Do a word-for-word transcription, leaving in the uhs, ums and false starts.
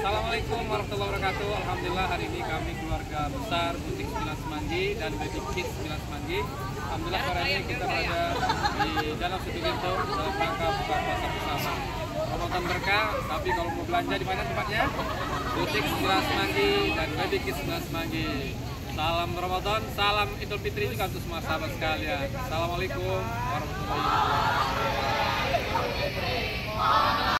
Assalamualaikum warahmatullahi wabarakatuh. Alhamdulillah hari ini kami keluarga besar Butik sembilan Semanggi dan Baby Kids sembilan Semanggi. Alhamdulillah sore ini kita berada di Danau Situgento dalam rangka buka puasa bersama. Ramadan berkah, tapi kalau mau belanja di mana tempatnya? Butik sembilan Semanggi dan Baby Kids sembilan Semanggi. Salam Ramadan, salam Idul Fitri juga untuk semua sahabat sekalian. Assalamualaikum warahmatullahi wabarakatuh.